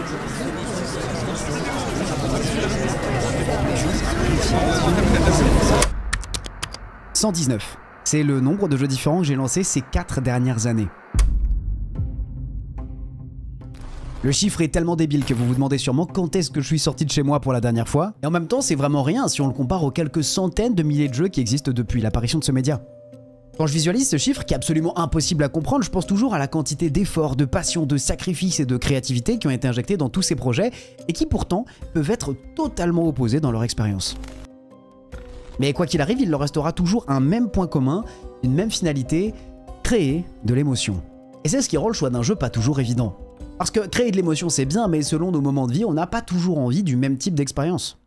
119. C'est le nombre de jeux différents que j'ai lancés ces 4 dernières années. Le chiffre est tellement débile que vous vous demandez sûrement quand est-ce que je suis sorti de chez moi pour la dernière fois. Et en même temps, c'est vraiment rien si on le compare aux quelques centaines de milliers de jeux qui existent depuis l'apparition de ce média. Quand je visualise ce chiffre qui est absolument impossible à comprendre, je pense toujours à la quantité d'efforts, de passion, de sacrifices et de créativité qui ont été injectés dans tous ces projets et qui pourtant peuvent être totalement opposés dans leur expérience. Mais quoi qu'il arrive, il leur restera toujours un même point commun, une même finalité, créer de l'émotion. Et c'est ce qui rend le choix d'un jeu pas toujours évident. Parce que créer de l'émotion c'est bien, mais selon nos moments de vie, on n'a pas toujours envie du même type d'expérience.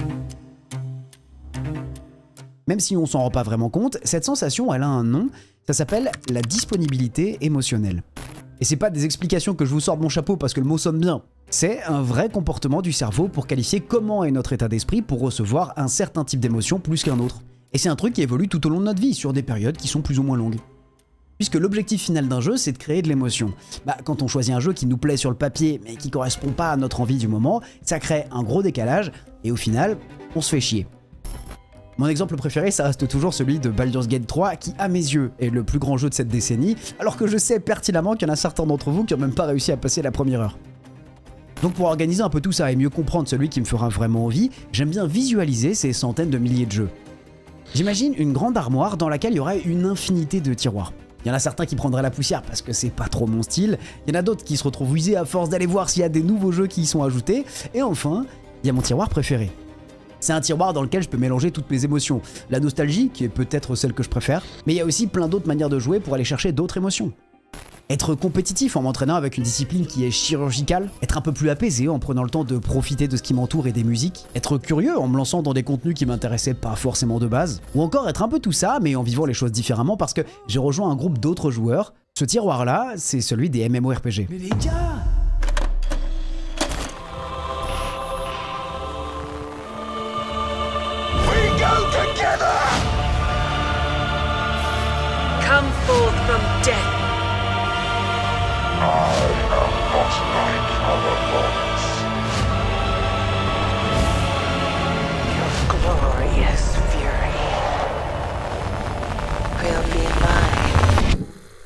Même si on s'en rend pas vraiment compte, cette sensation elle a un nom, ça s'appelle la disponibilité émotionnelle. Et c'est pas des explications que je vous sors de mon chapeau parce que le mot sonne bien. C'est un vrai comportement du cerveau pour qualifier comment est notre état d'esprit pour recevoir un certain type d'émotion plus qu'un autre. Et c'est un truc qui évolue tout au long de notre vie, sur des périodes qui sont plus ou moins longues. Puisque l'objectif final d'un jeu, c'est de créer de l'émotion. Quand on choisit un jeu qui nous plaît sur le papier, mais qui correspond pas à notre envie du moment, ça crée un gros décalage, et au final, on se fait chier. Mon exemple préféré, ça reste toujours celui de Baldur's Gate 3, qui à mes yeux est le plus grand jeu de cette décennie, alors que je sais pertinemment qu'il y en a certains d'entre vous qui n'ont même pas réussi à passer la première heure. Donc pour organiser un peu tout ça et mieux comprendre celui qui me fera vraiment envie, j'aime bien visualiser ces centaines de milliers de jeux. J'imagine une grande armoire dans laquelle il y aurait une infinité de tiroirs. Il y en a certains qui prendraient la poussière parce que c'est pas trop mon style, il y en a d'autres qui se retrouvent usés à force d'aller voir s'il y a des nouveaux jeux qui y sont ajoutés, et enfin, il y a mon tiroir préféré. C'est un tiroir dans lequel je peux mélanger toutes mes émotions. La nostalgie, qui est peut-être celle que je préfère, mais il y a aussi plein d'autres manières de jouer pour aller chercher d'autres émotions. Être compétitif en m'entraînant avec une discipline qui est chirurgicale, être un peu plus apaisé en prenant le temps de profiter de ce qui m'entoure et des musiques, être curieux en me lançant dans des contenus qui m'intéressaient pas forcément de base, ou encore être un peu tout ça mais en vivant les choses différemment parce que j'ai rejoint un groupe d'autres joueurs. Ce tiroir-là, c'est celui des MMORPG. Mais les gars! We go together! Come forth from death. I am not like other gods. Your glorious fury will be mine.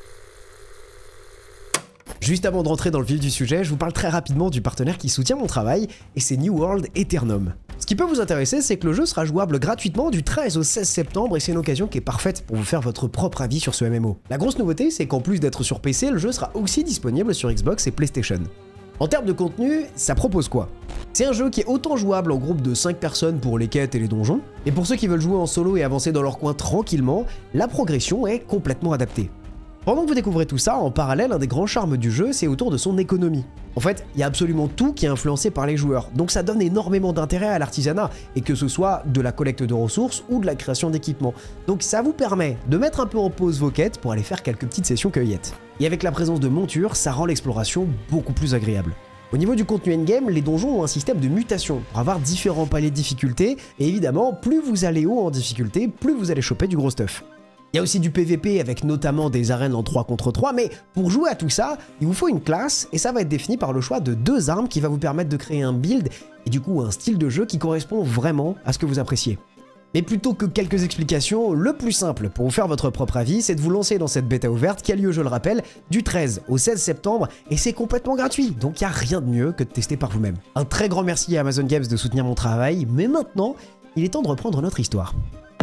Juste avant de rentrer dans le vif du sujet, je vous parle très rapidement du partenaire qui soutient mon travail, et c'est New World Aeternum. Ce qui peut vous intéresser, c'est que le jeu sera jouable gratuitement du 13 au 16 septembre et c'est une occasion qui est parfaite pour vous faire votre propre avis sur ce MMO. La grosse nouveauté, c'est qu'en plus d'être sur PC, le jeu sera aussi disponible sur Xbox et PlayStation. En termes de contenu, ça propose quoi? C'est un jeu qui est autant jouable en groupe de 5 personnes pour les quêtes et les donjons, et pour ceux qui veulent jouer en solo et avancer dans leur coin tranquillement, la progression est complètement adaptée. Pendant que vous découvrez tout ça, en parallèle, un des grands charmes du jeu, c'est autour de son économie. En fait, il y a absolument tout qui est influencé par les joueurs, donc ça donne énormément d'intérêt à l'artisanat, et que ce soit de la collecte de ressources ou de la création d'équipements. Donc ça vous permet de mettre un peu en pause vos quêtes pour aller faire quelques petites sessions cueillettes. Et avec la présence de montures, ça rend l'exploration beaucoup plus agréable. Au niveau du contenu endgame, les donjons ont un système de mutation pour avoir différents paliers de difficulté, et évidemment, plus vous allez haut en difficulté, plus vous allez choper du gros stuff. Il y a aussi du PVP avec notamment des arènes en 3 contre 3, mais pour jouer à tout ça, il vous faut une classe et ça va être défini par le choix de 2 armes qui va vous permettre de créer un build et du coup un style de jeu qui correspond vraiment à ce que vous appréciez. Mais plutôt que quelques explications, le plus simple pour vous faire votre propre avis, c'est de vous lancer dans cette bêta ouverte qui a lieu, je le rappelle, du 13 au 16 septembre et c'est complètement gratuit, donc il n'y a rien de mieux que de tester par vous-même. Un très grand merci à Amazon Games de soutenir mon travail, mais maintenant, il est temps de reprendre notre histoire.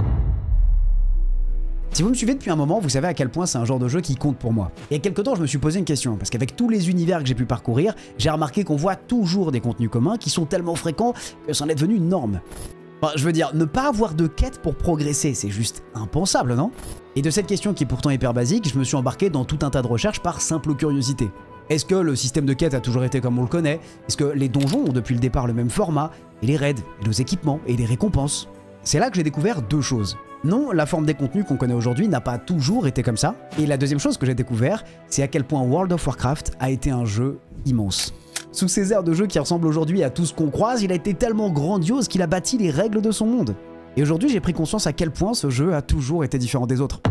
Si vous me suivez depuis un moment, vous savez à quel point c'est un genre de jeu qui compte pour moi. Il y a quelques temps, je me suis posé une question, parce qu'avec tous les univers que j'ai pu parcourir, j'ai remarqué qu'on voit toujours des contenus communs qui sont tellement fréquents que c'en est devenu une norme. Enfin, je veux dire, ne pas avoir de quête pour progresser, c'est juste impensable, non? Et de cette question qui est pourtant hyper basique, je me suis embarqué dans tout un tas de recherches par simple curiosité. Est-ce que le système de quête a toujours été comme on le connaît? Est-ce que les donjons ont depuis le départ le même format? Et les raids, et les équipements, et les récompenses? C'est là que j'ai découvert 2 choses. Non, la forme des contenus qu'on connaît aujourd'hui n'a pas toujours été comme ça. Et la deuxième chose que j'ai découvert, c'est à quel point World of Warcraft a été un jeu immense. Sous ces airs de jeu qui ressemblent aujourd'hui à tout ce qu'on croise, il a été tellement grandiose qu'il a bâti les règles de son monde. Et aujourd'hui, j'ai pris conscience à quel point ce jeu a toujours été différent des autres.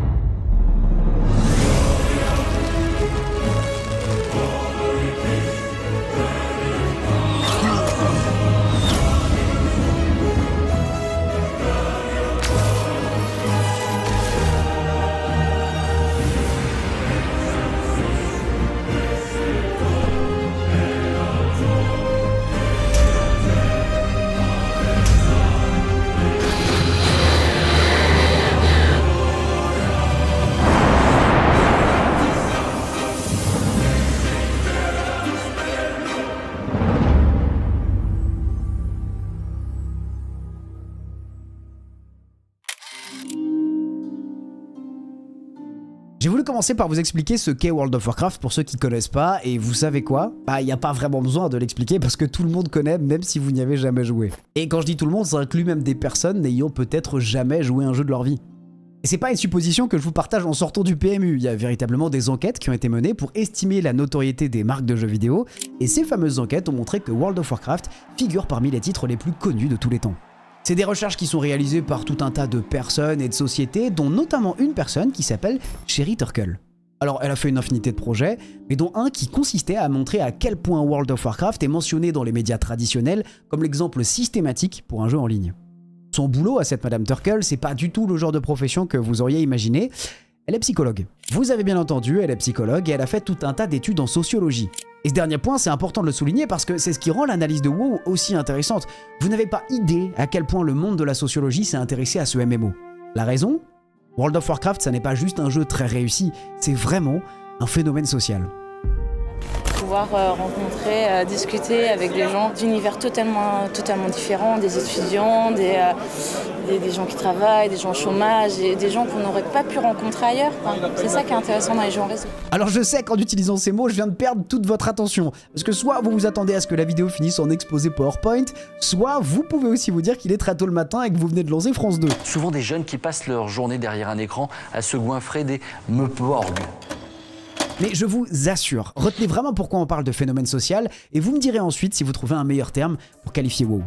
commencer par vous expliquer ce qu'est World of Warcraft pour ceux qui connaissent pas, et vous savez quoi? Bah, il n'y a pas vraiment besoin de l'expliquer parce que tout le monde connaît, même si vous n'y avez jamais joué. Et quand je dis tout le monde, ça inclut même des personnes n'ayant peut-être jamais joué un jeu de leur vie. Et c'est pas une supposition que je vous partage en sortant du PMU, il y a véritablement des enquêtes qui ont été menées pour estimer la notoriété des marques de jeux vidéo, et ces fameuses enquêtes ont montré que World of Warcraft figure parmi les titres les plus connus de tous les temps. C'est des recherches qui sont réalisées par tout un tas de personnes et de sociétés, dont notamment une personne qui s'appelle Sherry Turkle. Alors elle a fait une infinité de projets, mais dont un qui consistait à montrer à quel point World of Warcraft est mentionné dans les médias traditionnels comme l'exemple systématique pour un jeu en ligne. Son boulot à cette Madame Turkle, c'est pas du tout le genre de profession que vous auriez imaginé. Elle est psychologue. Vous avez bien entendu, elle est psychologue et elle a fait tout un tas d'études en sociologie. Et ce dernier point, c'est important de le souligner parce que c'est ce qui rend l'analyse de WoW aussi intéressante. Vous n'avez pas idée à quel point le monde de la sociologie s'est intéressé à ce MMO. La raison? World of Warcraft, ça n'est pas juste un jeu très réussi, c'est vraiment un phénomène social. Pouvoir rencontrer, discuter avec des gens d'univers totalement différents, des étudiants, des gens qui travaillent, des gens au chômage, et des gens qu'on n'aurait pas pu rencontrer ailleurs. C'est ça qui est intéressant dans les jeux en réseau. Alors je sais qu'en utilisant ces mots, je viens de perdre toute votre attention, parce que soit vous vous attendez à ce que la vidéo finisse en exposé PowerPoint, soit vous pouvez aussi vous dire qu'il est très tôt le matin et que vous venez de lancer France 2. Souvent des jeunes qui passent leur journée derrière un écran à se goinfrer des meuporgs. Mais je vous assure, retenez vraiment pourquoi on parle de phénomène social, et vous me direz ensuite si vous trouvez un meilleur terme pour qualifier WoW.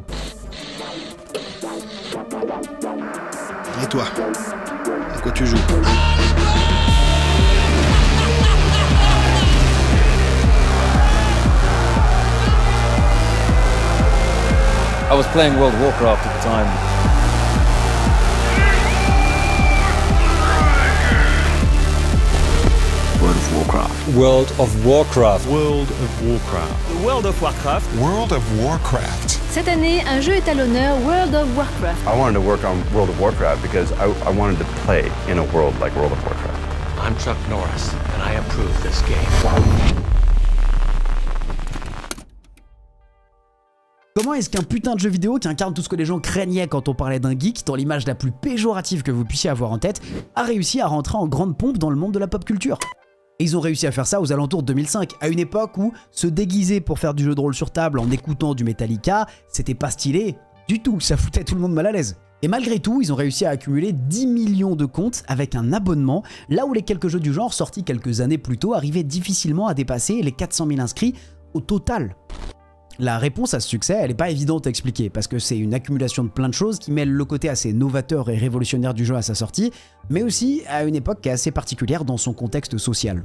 Et toi, à quoi tu joues? I was playing World of Warcraft at the time. World of Warcraft. World of Warcraft. World of Warcraft. World of Warcraft. World of Warcraft. Cette année, un jeu est à l'honneur, World of Warcraft. I wanted to work on World of Warcraft because I wanted to play in a world like World of Warcraft. I'm Chuck Norris, and I approve this game. Comment est-ce qu'un putain de jeu vidéo qui incarne tout ce que les gens craignaient quand on parlait d'un geek, dans l'image la plus péjorative que vous puissiez avoir en tête, a réussi à rentrer en grande pompe dans le monde de la pop culture? Et ils ont réussi à faire ça aux alentours de 2005, à une époque où se déguiser pour faire du jeu de rôle sur table en écoutant du Metallica, c'était pas stylé du tout, ça foutait tout le monde mal à l'aise. Et malgré tout, ils ont réussi à accumuler 10 millions de comptes avec un abonnement, là où les quelques jeux du genre sortis quelques années plus tôt arrivaient difficilement à dépasser les 400 000 inscrits au total. La réponse à ce succès, elle n'est pas évidente à expliquer, parce que c'est une accumulation de plein de choses qui mêlent le côté assez novateur et révolutionnaire du jeu à sa sortie, mais aussi à une époque qui est assez particulière dans son contexte social.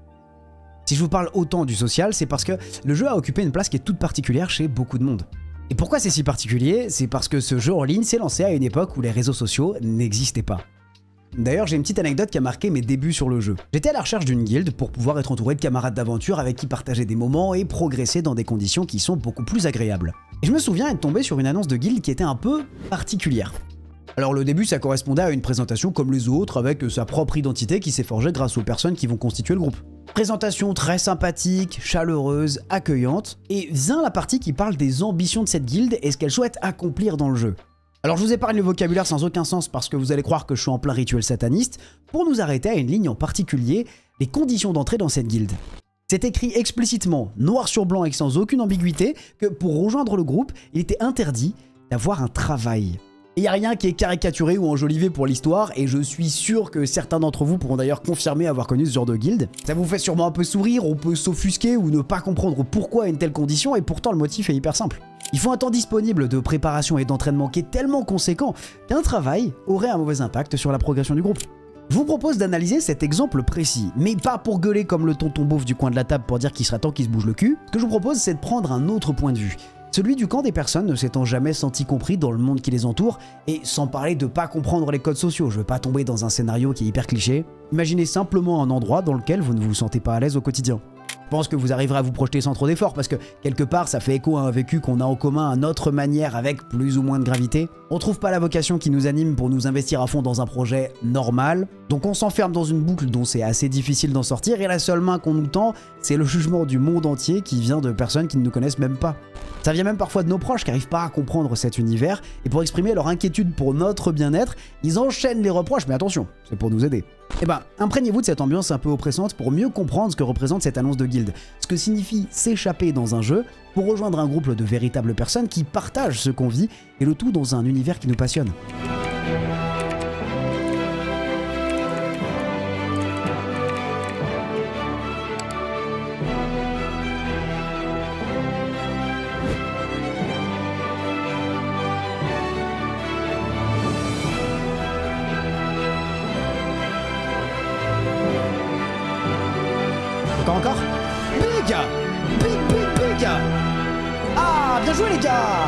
Si je vous parle autant du social, c'est parce que le jeu a occupé une place qui est toute particulière chez beaucoup de monde. Et pourquoi c'est si particulier? C'est parce que ce jeu en ligne s'est lancé à une époque où les réseaux sociaux n'existaient pas. D'ailleurs, j'ai une petite anecdote qui a marqué mes débuts sur le jeu. J'étais à la recherche d'une guilde pour pouvoir être entouré de camarades d'aventure avec qui partager des moments et progresser dans des conditions qui sont beaucoup plus agréables. Et je me souviens être tombé sur une annonce de guilde qui était un peu particulière. Alors le début, ça correspondait à une présentation comme les autres, avec sa propre identité qui s'est forgée grâce aux personnes qui vont constituer le groupe. Présentation très sympathique, chaleureuse, accueillante, et vient la partie qui parle des ambitions de cette guilde et ce qu'elle souhaite accomplir dans le jeu. Alors je vous épargne le vocabulaire sans aucun sens parce que vous allez croire que je suis en plein rituel sataniste, pour nous arrêter à une ligne en particulier, les conditions d'entrée dans cette guilde. C'est écrit explicitement, noir sur blanc et sans aucune ambiguïté, que pour rejoindre le groupe, il était interdit d'avoir un travail. Il n'y a rien qui est caricaturé ou enjolivé pour l'histoire, et je suis sûr que certains d'entre vous pourront d'ailleurs confirmer avoir connu ce genre de guilde. Ça vous fait sûrement un peu sourire, on peut s'offusquer ou ne pas comprendre pourquoi une telle condition, et pourtant le motif est hyper simple. Il faut un temps disponible de préparation et d'entraînement qui est tellement conséquent qu'un travail aurait un mauvais impact sur la progression du groupe. Je vous propose d'analyser cet exemple précis, mais pas pour gueuler comme le tonton beauf du coin de la table pour dire qu'il serait temps qu'il se bouge le cul. Ce que je vous propose, c'est de prendre un autre point de vue. Celui du camp des personnes ne s'étant jamais senti compris dans le monde qui les entoure, et sans parler de pas comprendre les codes sociaux, je veux pas tomber dans un scénario qui est hyper cliché. Imaginez simplement un endroit dans lequel vous ne vous sentez pas à l'aise au quotidien. Je pense que vous arriverez à vous projeter sans trop d'efforts parce que quelque part ça fait écho à un vécu qu'on a en commun à notre manière avec plus ou moins de gravité. On trouve pas la vocation qui nous anime pour nous investir à fond dans un projet normal, donc on s'enferme dans une boucle dont c'est assez difficile d'en sortir et la seule main qu'on nous tend, c'est le jugement du monde entier qui vient de personnes qui ne nous connaissent même pas. Ça vient même parfois de nos proches qui n'arrivent pas à comprendre cet univers et pour exprimer leur inquiétude pour notre bien-être, ils enchaînent les reproches, mais attention, c'est pour nous aider. Eh ben, imprégnez-vous de cette ambiance un peu oppressante pour mieux comprendre ce que représente cette annonce de guilde, ce que signifie s'échapper dans un jeu pour rejoindre un groupe de véritables personnes qui partagent ce qu'on vit, et le tout dans un univers qui nous passionne. Encore Big! Big! Ah, bien joué les gars!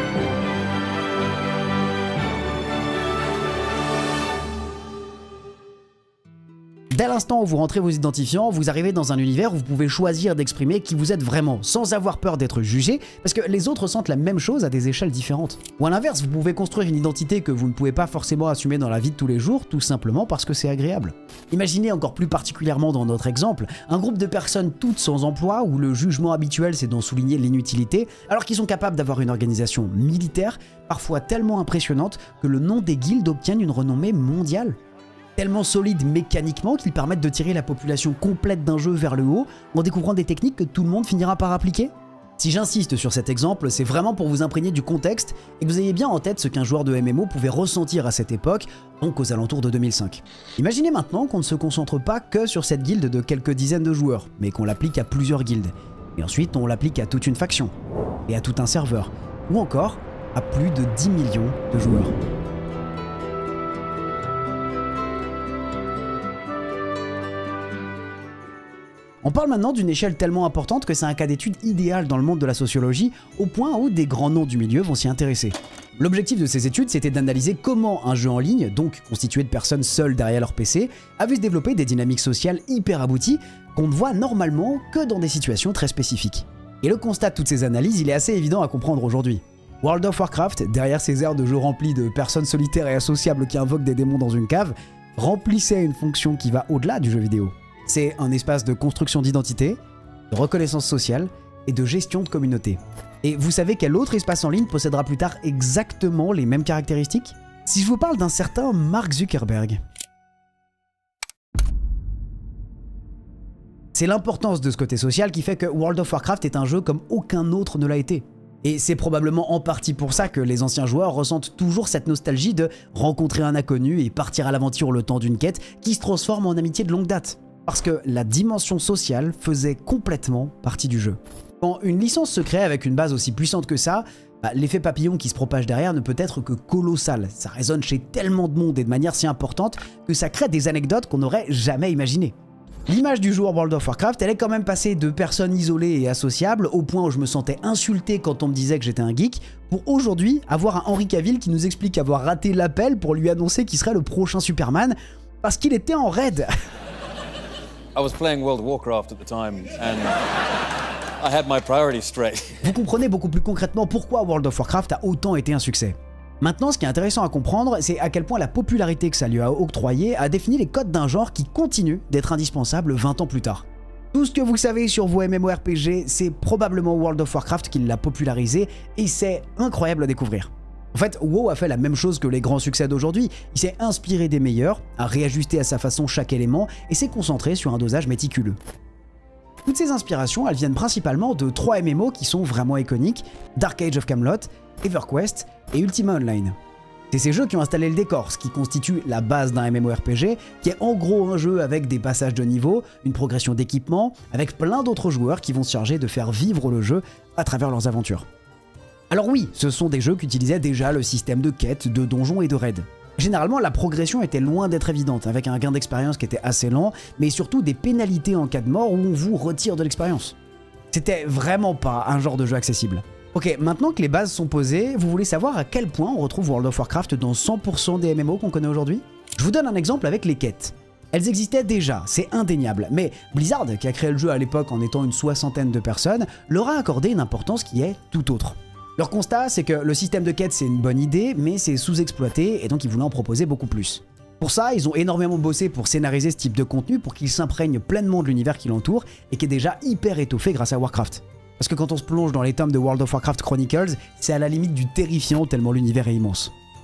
Dès l'instant où vous rentrez vos identifiants, vous arrivez dans un univers où vous pouvez choisir d'exprimer qui vous êtes vraiment, sans avoir peur d'être jugé, parce que les autres sentent la même chose à des échelles différentes. Ou à l'inverse, vous pouvez construire une identité que vous ne pouvez pas forcément assumer dans la vie de tous les jours, tout simplement parce que c'est agréable. Imaginez encore plus particulièrement dans notre exemple, un groupe de personnes toutes sans emploi, où le jugement habituel c'est d'en souligner l'inutilité, alors qu'ils sont capables d'avoir une organisation militaire, parfois tellement impressionnante que le nom des guildes obtiennent une renommée mondiale. Tellement solides mécaniquement qu'ils permettent de tirer la population complète d'un jeu vers le haut en découvrant des techniques que tout le monde finira par appliquer. Si j'insiste sur cet exemple, c'est vraiment pour vous imprégner du contexte et que vous ayez bien en tête ce qu'un joueur de MMO pouvait ressentir à cette époque, donc aux alentours de 2005. Imaginez maintenant qu'on ne se concentre pas que sur cette guilde de quelques dizaines de joueurs, mais qu'on l'applique à plusieurs guildes. Et ensuite on l'applique à toute une faction, et à tout un serveur, ou encore à plus de 10 millions de joueurs. On parle maintenant d'une échelle tellement importante que c'est un cas d'étude idéal dans le monde de la sociologie, au point où des grands noms du milieu vont s'y intéresser. L'objectif de ces études, c'était d'analyser comment un jeu en ligne, donc constitué de personnes seules derrière leur PC, a vu se développer des dynamiques sociales hyper abouties qu'on ne voit normalement que dans des situations très spécifiques. Et le constat de toutes ces analyses, il est assez évident à comprendre aujourd'hui. World of Warcraft, derrière ses aires de jeu remplis de personnes solitaires et associables qui invoquent des démons dans une cave, remplissait une fonction qui va au-delà du jeu vidéo. C'est un espace de construction d'identité, de reconnaissance sociale et de gestion de communauté. Et vous savez quel autre espace en ligne possédera plus tard exactement les mêmes caractéristiques? Si je vous parle d'un certain Mark Zuckerberg. C'est l'importance de ce côté social qui fait que World of Warcraft est un jeu comme aucun autre ne l'a été. Et c'est probablement en partie pour ça que les anciens joueurs ressentent toujours cette nostalgie de rencontrer un inconnu et partir à l'aventure le temps d'une quête qui se transforme en amitié de longue date. Parce que la dimension sociale faisait complètement partie du jeu. Quand une licence se crée avec une base aussi puissante que ça, l'effet papillon qui se propage derrière ne peut être que colossal. Ça résonne chez tellement de monde et de manière si importante que ça crée des anecdotes qu'on n'aurait jamais imaginées. L'image du joueur World of Warcraft, elle est quand même passée de personnes isolées et associables au point où je me sentais insulté quand on me disait que j'étais un geek, pour aujourd'hui avoir un Henry Cavill qui nous explique avoir raté l'appel pour lui annoncer qu'il serait le prochain Superman parce qu'il était en raid. I was playing World of Warcraft at the time, and I had my priorities straight. Vous comprenez beaucoup plus concrètement pourquoi World of Warcraft a autant été un succès. Maintenant, ce qui est intéressant à comprendre, c'est à quel point la popularité que ça lui a octroyé a défini les codes d'un genre qui continue d'être indispensable 20 ans plus tard. Tout ce que vous savez sur vos MMORPG, c'est probablement World of Warcraft qui l'a popularisé, et c'est incroyable à découvrir. En fait, WoW a fait la même chose que les grands succès d'aujourd'hui. Il s'est inspiré des meilleurs, a réajusté à sa façon chaque élément et s'est concentré sur un dosage méticuleux. Toutes ces inspirations, elles viennent principalement de 3 MMO qui sont vraiment iconiques, Dark Age of Camelot, EverQuest et Ultima Online. C'est ces jeux qui ont installé le décor, ce qui constitue la base d'un MMORPG, qui est en gros un jeu avec des passages de niveau, une progression d'équipement, avec plein d'autres joueurs qui vont se charger de faire vivre le jeu à travers leurs aventures. Alors oui, ce sont des jeux qui utilisaient déjà le système de quêtes, de donjons et de raids. Généralement, la progression était loin d'être évidente, avec un gain d'expérience qui était assez lent, mais surtout des pénalités en cas de mort où on vous retire de l'expérience. C'était vraiment pas un genre de jeu accessible. Ok, maintenant que les bases sont posées, vous voulez savoir à quel point on retrouve World of Warcraft dans 100% des MMO qu'on connaît aujourd'hui? Je vous donne un exemple avec les quêtes. Elles existaient déjà, c'est indéniable, mais Blizzard, qui a créé le jeu à l'époque en étant une 60aine de personnes, leur a accordé une importance qui est tout autre. Leur constat, c'est que le système de quête c'est une bonne idée, mais c'est sous-exploité et donc ils voulaient en proposer beaucoup plus. Pour ça, ils ont énormément bossé pour scénariser ce type de contenu pour qu'il s'imprègne pleinement de l'univers qui l'entoure et qui est déjà hyper étoffé grâce à Warcraft. Parce que quand on se plonge dans les tomes de World of Warcraft Chronicles, c'est à la limite du terrifiant tellement l'univers est immense.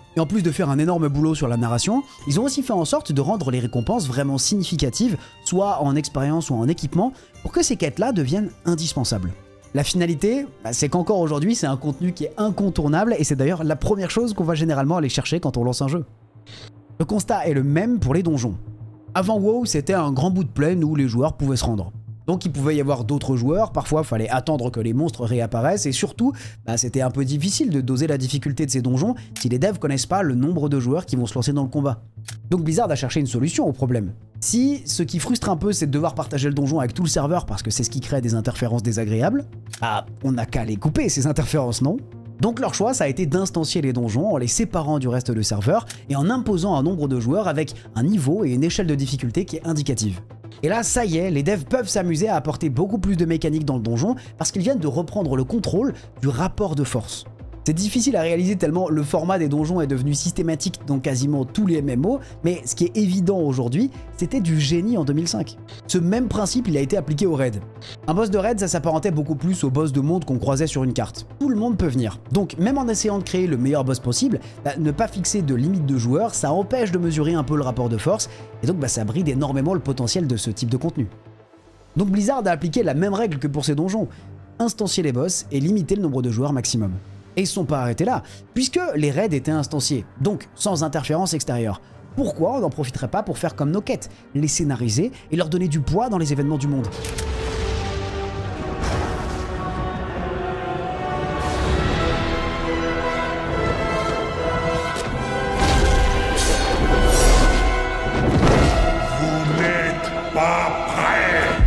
Et en plus de faire un énorme boulot sur la narration, ils ont aussi fait en sorte de rendre les récompenses vraiment significatives, soit en expérience ou en équipement, pour que ces quêtes-là deviennent indispensables. La finalité, c'est qu'encore aujourd'hui, c'est un contenu qui est incontournable et c'est d'ailleurs la première chose qu'on va généralement aller chercher quand on lance un jeu. Le constat est le même pour les donjons. Avant WoW, c'était un grand bout de plaine où les joueurs pouvaient se rendre. Donc il pouvait y avoir d'autres joueurs, parfois il fallait attendre que les monstres réapparaissent et surtout, c'était un peu difficile de doser la difficulté de ces donjons si les devs connaissent pas le nombre de joueurs qui vont se lancer dans le combat. Donc Blizzard a cherché une solution au problème. Si ce qui frustre un peu c'est de devoir partager le donjon avec tout le serveur parce que c'est ce qui crée des interférences désagréables, on n'a qu'à les couper ces interférences, non ? Donc leur choix ça a été d'instancier les donjons en les séparant du reste du serveur et en imposant un nombre de joueurs avec un niveau et une échelle de difficulté qui est indicative. Et là, ça y est, les devs peuvent s'amuser à apporter beaucoup plus de mécaniques dans le donjon parce qu'ils viennent de reprendre le contrôle du rapport de force. C'est difficile à réaliser tellement le format des donjons est devenu systématique dans quasiment tous les MMO, mais ce qui est évident aujourd'hui, c'était du génie en 2005. Ce même principe, il a été appliqué au raid. Un boss de raid, ça s'apparentait beaucoup plus au boss de monde qu'on croisait sur une carte. Tout le monde peut venir. Donc même en essayant de créer le meilleur boss possible, ne pas fixer de limite de joueurs, ça empêche de mesurer un peu le rapport de force, et donc ça bride énormément le potentiel de ce type de contenu. Donc Blizzard a appliqué la même règle que pour ses donjons, instancier les boss et limiter le nombre de joueurs maximum. Et ils se sont pas arrêtés là, puisque les raids étaient instanciés, donc sans interférence extérieure. Pourquoi on n'en profiterait pas pour faire comme nos quêtes, les scénariser et leur donner du poids dans les événements du monde ? Vous n'êtes pas prêts.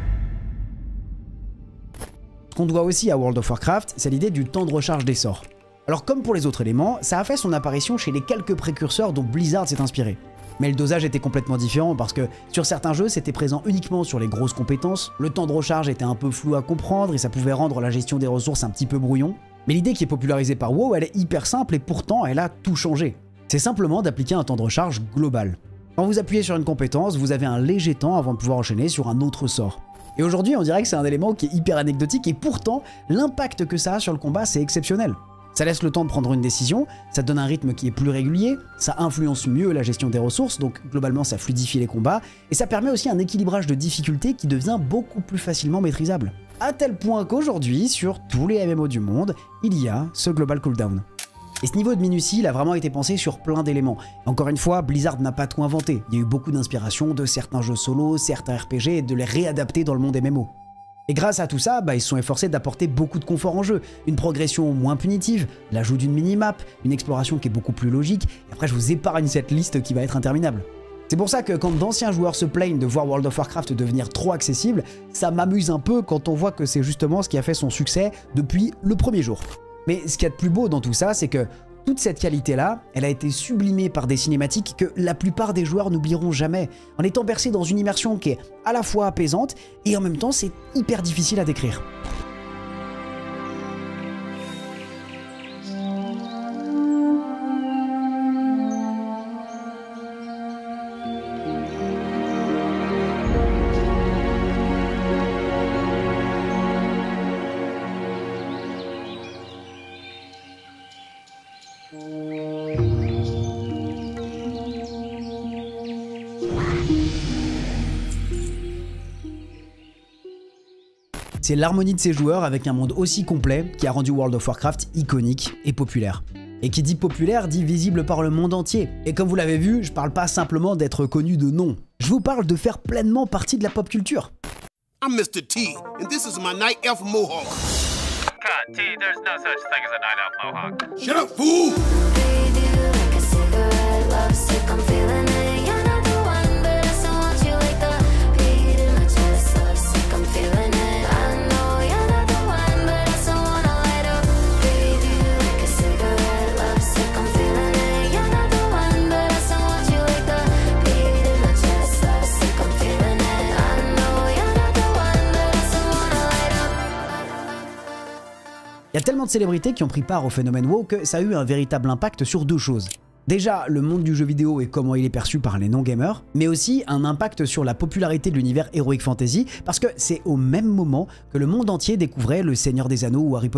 Ce qu'on doit aussi à World of Warcraft, c'est l'idée du temps de recharge des sorts. Alors comme pour les autres éléments, ça a fait son apparition chez les quelques précurseurs dont Blizzard s'est inspiré. Mais le dosage était complètement différent parce que sur certains jeux, c'était présent uniquement sur les grosses compétences, le temps de recharge était un peu flou à comprendre et ça pouvait rendre la gestion des ressources un petit peu brouillon. Mais l'idée qui est popularisée par WoW, elle est hyper simple et pourtant elle a tout changé. C'est simplement d'appliquer un temps de recharge global. Quand vous appuyez sur une compétence, vous avez un léger temps avant de pouvoir enchaîner sur un autre sort. Et aujourd'hui, on dirait que c'est un élément qui est hyper anecdotique et pourtant, l'impact que ça a sur le combat, c'est exceptionnel. Ça laisse le temps de prendre une décision, ça donne un rythme qui est plus régulier, ça influence mieux la gestion des ressources, donc globalement ça fluidifie les combats, et ça permet aussi un équilibrage de difficulté qui devient beaucoup plus facilement maîtrisable. À tel point qu'aujourd'hui, sur tous les MMO du monde, il y a ce global cooldown. Et ce niveau de minutie, il a vraiment été pensé sur plein d'éléments. Encore une fois, Blizzard n'a pas tout inventé. Il y a eu beaucoup d'inspiration de certains jeux solo, certains RPG, et de les réadapter dans le monde MMO. Et grâce à tout ça, ils se sont efforcés d'apporter beaucoup de confort en jeu. Une progression moins punitive, l'ajout d'une minimap, une exploration qui est beaucoup plus logique, et après je vous épargne cette liste qui va être interminable. C'est pour ça que quand d'anciens joueurs se plaignent de voir World of Warcraft devenir trop accessible, ça m'amuse un peu quand on voit que c'est justement ce qui a fait son succès depuis le premier jour. Mais ce qu'il y a de plus beau dans tout ça, c'est que toute cette qualité-là, elle a été sublimée par des cinématiques que la plupart des joueurs n'oublieront jamais, en étant bercés dans une immersion qui est à la fois apaisante et en même temps c'est hyper difficile à décrire. C'est l'harmonie de ses joueurs avec un monde aussi complet qui a rendu World of Warcraft iconique et populaire. Et qui dit populaire dit visible par le monde entier. Et comme vous l'avez vu, je parle pas simplement d'être connu de nom. Je vous parle de faire pleinement partie de la pop culture. I'm Mr. T, and this is my night elf mohawk. Cut, T, there's no such thing as a night elf mohawk. Shut up, fool! Il y a tellement de célébrités qui ont pris part au phénomène WoW que ça a eu un véritable impact sur deux choses. Déjà, le monde du jeu vidéo et comment il est perçu par les non-gamers, mais aussi un impact sur la popularité de l'univers Heroic Fantasy, parce que c'est au même moment que le monde entier découvrait Le Seigneur des Anneaux ou Harry Potter.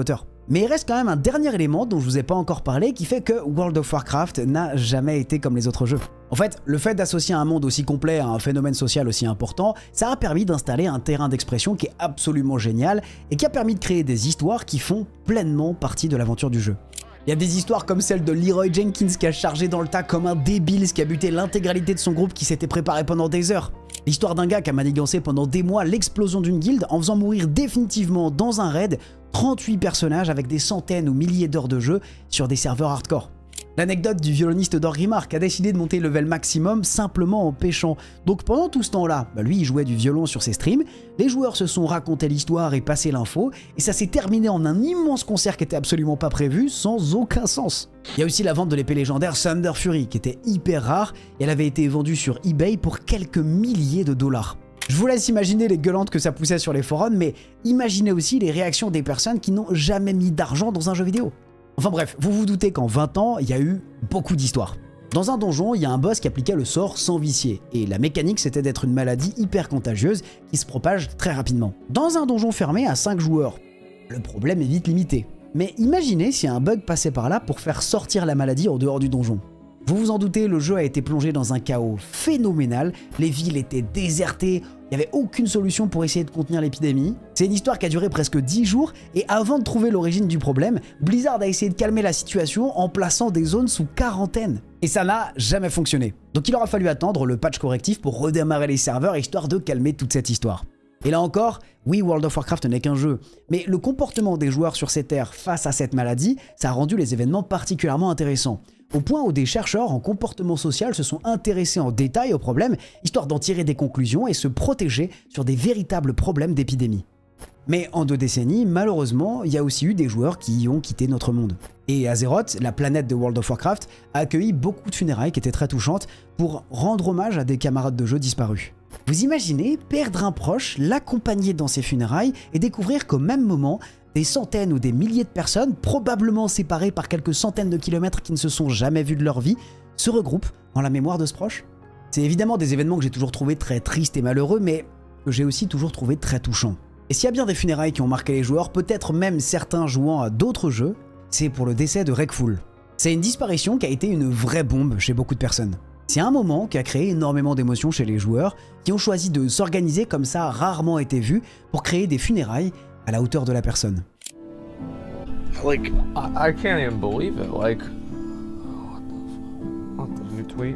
Mais il reste quand même un dernier élément dont je vous ai pas encore parlé qui fait que World of Warcraft n'a jamais été comme les autres jeux. En fait, le fait d'associer un monde aussi complet à un phénomène social aussi important, ça a permis d'installer un terrain d'expression qui est absolument génial et qui a permis de créer des histoires qui font pleinement partie de l'aventure du jeu. Il y a des histoires comme celle de Leroy Jenkins qui a chargé dans le tas comme un débile, qui a buté l'intégralité de son groupe qui s'était préparé pendant des heures. L'histoire d'un gars qui a manigancé pendant des mois l'explosion d'une guilde en faisant mourir définitivement dans un raid 38 personnages avec des centaines ou milliers d'heures de jeu sur des serveurs hardcore. L'anecdote du violoniste d'Orgrimmar qui a décidé de monter le level maximum simplement en pêchant. Donc pendant tout ce temps-là, lui il jouait du violon sur ses streams, les joueurs se sont raconté l'histoire et passé l'info, et ça s'est terminé en un immense concert qui était absolument pas prévu, sans aucun sens. Il y a aussi la vente de l'épée légendaire Thunder Fury qui était hyper rare, et elle avait été vendue sur eBay pour quelques milliers de dollars. Je vous laisse imaginer les gueulantes que ça poussait sur les forums, mais imaginez aussi les réactions des personnes qui n'ont jamais mis d'argent dans un jeu vidéo. Enfin bref, vous vous doutez qu'en 20 ans, il y a eu beaucoup d'histoires. Dans un donjon, il y a un boss qui appliquait le sort sans vicier, et la mécanique c'était d'être une maladie hyper contagieuse qui se propage très rapidement. Dans un donjon fermé à 5 joueurs, le problème est vite limité. Mais imaginez si un bug passait par là pour faire sortir la maladie en dehors du donjon. Vous vous en doutez, le jeu a été plongé dans un chaos phénoménal, les villes étaient désertées, il n'y avait aucune solution pour essayer de contenir l'épidémie. C'est une histoire qui a duré presque 10 jours, et avant de trouver l'origine du problème, Blizzard a essayé de calmer la situation en plaçant des zones sous quarantaine. Et ça n'a jamais fonctionné. Donc il aura fallu attendre le patch correctif pour redémarrer les serveurs, histoire de calmer toute cette histoire. Et là encore, oui, World of Warcraft n'est qu'un jeu, mais le comportement des joueurs sur ces terres face à cette maladie, ça a rendu les événements particulièrement intéressants. Au point où des chercheurs en comportement social se sont intéressés en détail au problème, histoire d'en tirer des conclusions et se protéger sur des véritables problèmes d'épidémie. Mais en 2 décennies, malheureusement, il y a aussi eu des joueurs qui y ont quitté notre monde. Et Azeroth, la planète de World of Warcraft, a accueilli beaucoup de funérailles qui étaient très touchantes pour rendre hommage à des camarades de jeu disparus. Vous imaginez perdre un proche, l'accompagner dans ses funérailles et découvrir qu'au même moment, des centaines ou des milliers de personnes, probablement séparées par quelques centaines de kilomètres qui ne se sont jamais vus de leur vie, se regroupent en la mémoire de ce proche? C'est évidemment des événements que j'ai toujours trouvé très tristes et malheureux, mais que j'ai aussi toujours trouvé très touchants. Et s'il y a bien des funérailles qui ont marqué les joueurs, peut-être même certains jouant à d'autres jeux, c'est pour le décès de Wreckful. C'est une disparition qui a été une vraie bombe chez beaucoup de personnes. C'est un moment qui a créé énormément d'émotions chez les joueurs, qui ont choisi de s'organiser comme ça a rarement été vu pour créer des funérailles à la hauteur de la personne. Like, I can't even believe it. Like, what the tweet?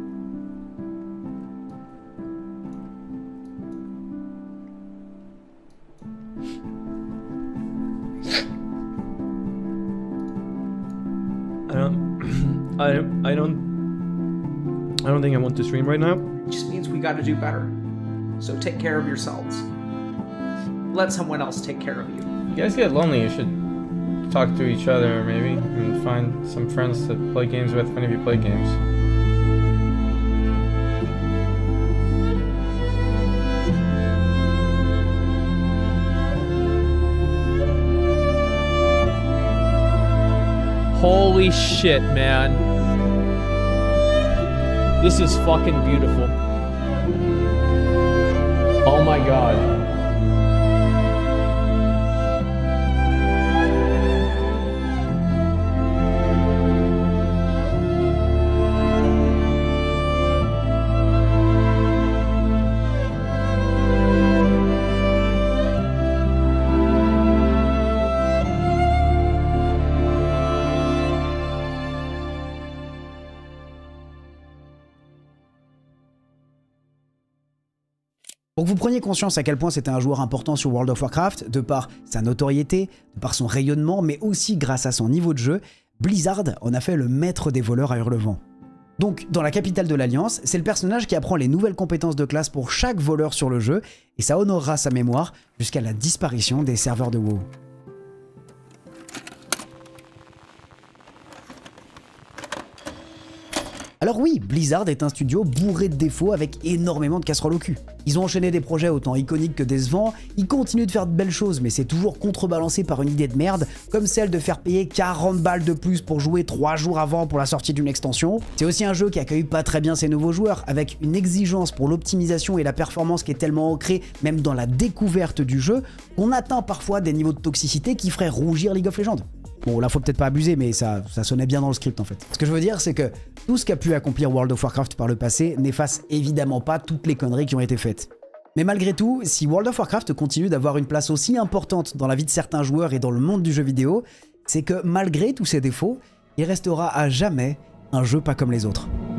I don't think I want to stream right now. It just means we gotta do better. So take care of yourselves. Let someone else take care of you. If you guys get lonely, you should talk to each other maybe and find some friends to play games with when you play games. Holy shit, man. This is fucking beautiful. Oh my god. Pour que vous preniez conscience à quel point c'était un joueur important sur World of Warcraft, de par sa notoriété, de par son rayonnement, mais aussi grâce à son niveau de jeu, Blizzard en a fait le maître des voleurs à Hurlevent. Donc, dans la capitale de l'Alliance, c'est le personnage qui apprend les nouvelles compétences de classe pour chaque voleur sur le jeu, et ça honorera sa mémoire jusqu'à la disparition des serveurs de WoW. Alors oui, Blizzard est un studio bourré de défauts avec énormément de casseroles au cul. Ils ont enchaîné des projets autant iconiques que décevants, ils continuent de faire de belles choses mais c'est toujours contrebalancé par une idée de merde, comme celle de faire payer 40 balles de plus pour jouer 3 jours avant pour la sortie d'une extension. C'est aussi un jeu qui accueille pas très bien ses nouveaux joueurs, avec une exigence pour l'optimisation et la performance qui est tellement ancrée même dans la découverte du jeu, qu'on atteint parfois des niveaux de toxicité qui feraient rougir League of Legends. Bon, là, faut peut-être pas abuser, mais ça sonnait bien dans le script, en fait. Ce que je veux dire, c'est que tout ce qu'a pu accomplir World of Warcraft par le passé n'efface évidemment pas toutes les conneries qui ont été faites. Mais malgré tout, si World of Warcraft continue d'avoir une place aussi importante dans la vie de certains joueurs et dans le monde du jeu vidéo, c'est que malgré tous ses défauts, il restera à jamais un jeu pas comme les autres.